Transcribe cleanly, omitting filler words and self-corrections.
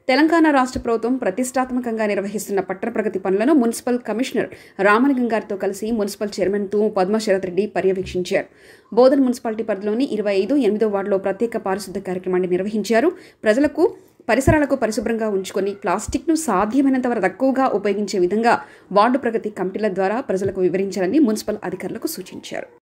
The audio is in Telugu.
తెలంగాణ రాష్ట్ర ప్రభుత్వం ప్రతిష్టాత్మకంగా నిర్వహిస్తున్న పట్టణ ప్రగతి పనులను మున్సిపల్ కమిషనర్ రామలింగం గారితో కలిసి మున్సిపల్ చైర్మన్ తూము పద్మశరత్ రెడ్డి పర్యవేక్షించారు. బోధన్ మున్సిపాలిటీ పరిధిలోని 25 వార్డులో ప్రత్యేక పారిశుద్ధ్య కార్యక్రమాన్ని నిర్వహించారు. పరిసరాలకు పరిశుభ్రంగా ఉంచుకొని ప్లాస్టిక్ను సాధ్యమైనంత వరకు తక్కువగా ఉపయోగించే విధంగా వార్డు ప్రగతి కమిటీల ద్వారా ప్రజలకు వివరించాలని మున్సిపల్ అధికారులకు సూచించారు.